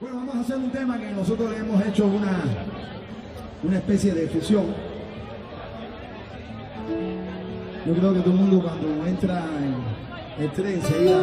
Bueno, vamos a hacer un tema que nosotros le hemos hecho una especie de fusión. Yo creo que todo el mundo cuando entra en el tren enseguida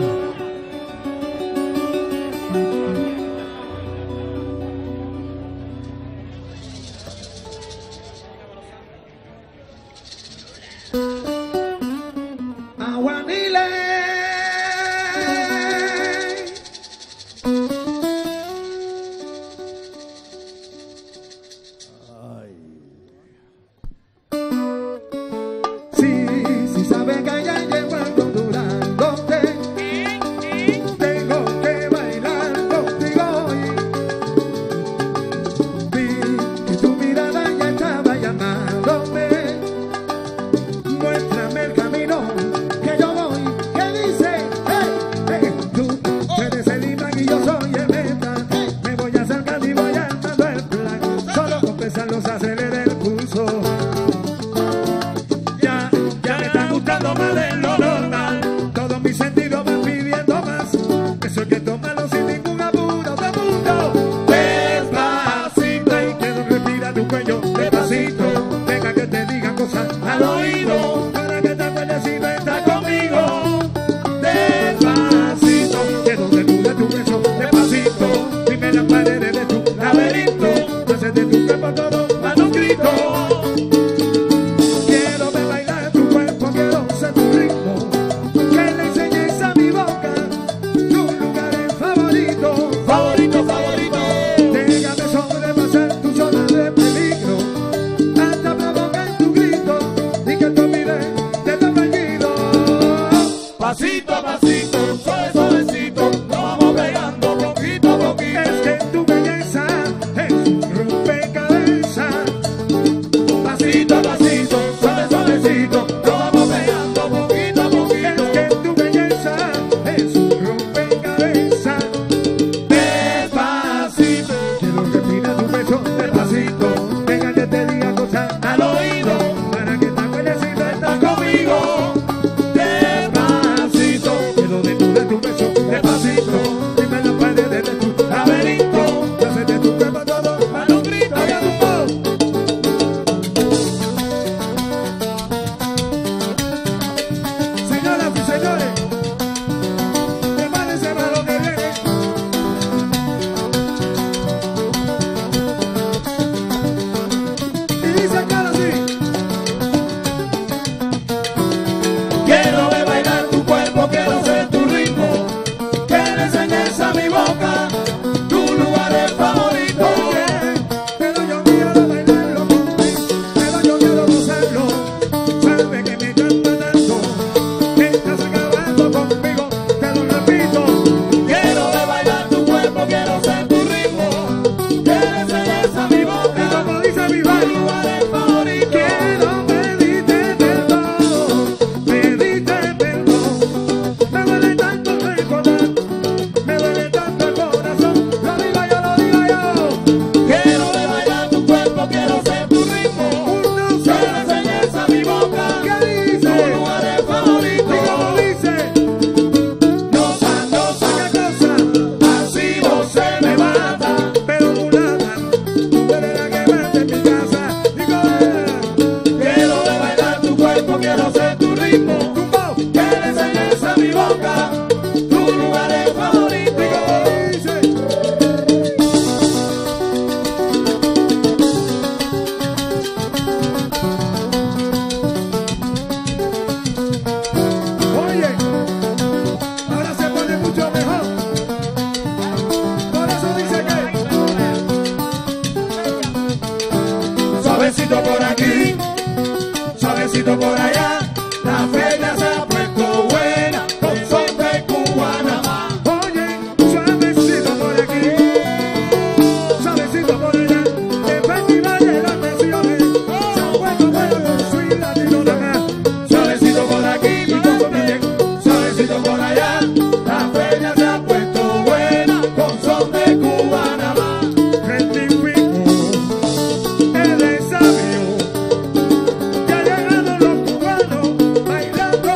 bailando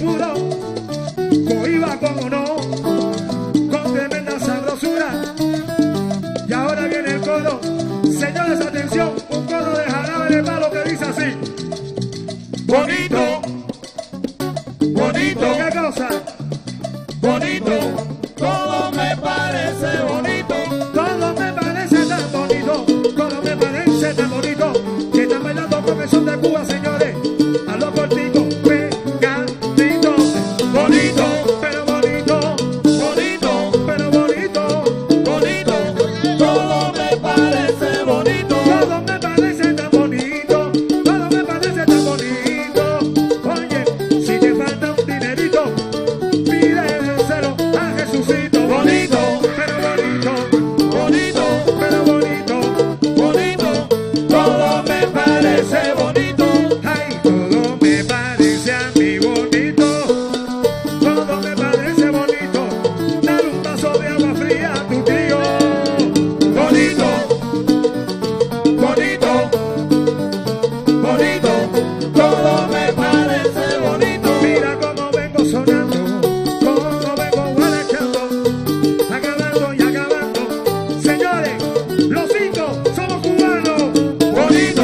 pudo, cohiba como no, con tremenda sabrosura. Y ahora viene el coro, señores, atención, un coro de Jarabe de Palo que dice así: bonito, bonito, ¿qué cosa? Bonito, todo me parece bonito, todo me parece tan bonito, todo me parece tan bonito, que están bailando con el son de Cuba, señores, a los corticos, pegadito, bonito, pero bonito, bonito, pero bonito, bonito, todo me parece bonito, todo me parece tan bonito, todo me parece tan bonito. Oye, si te falta un dinerito, pídeselo a Jesucito. Bonito, pero bonito, bonito, pero bonito, bonito, todo me parece bonito. Ay, todo me parece a mí bonito, todo me parece bonito. Dale un vaso de agua fría a tu tío. Bonito, bonito, bonito, todo me parece bonito. Mira cómo vengo sonando, cómo vengo guarachando, acabando y acabando. Señores, los cinco somos cubanos. Bonito,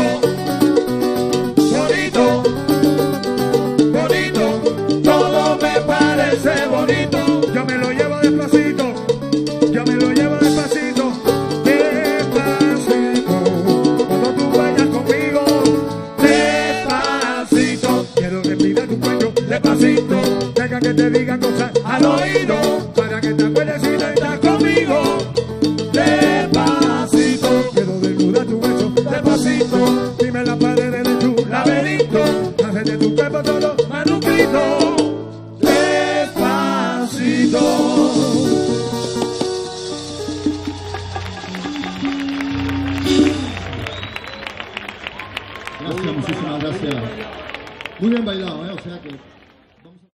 bonito, bonito, todo me parece bonito. Yo me lo llevo despacito, yo me lo llevo despacito, despacito. Cuando tú vayas conmigo, despacito. Quiero respirar tu cuello despacito, deja que te diga cosas al oído, para que te acuerdes si no estás conmigo. Despacito, quiero desnudar tu beso despacito, dime las paredes de tu laberinto, hacer de tu cuerpo todo manuscrito. Despacito. Gracias, muchísimas gracias. Muy bien bailado, ¿eh? O sea que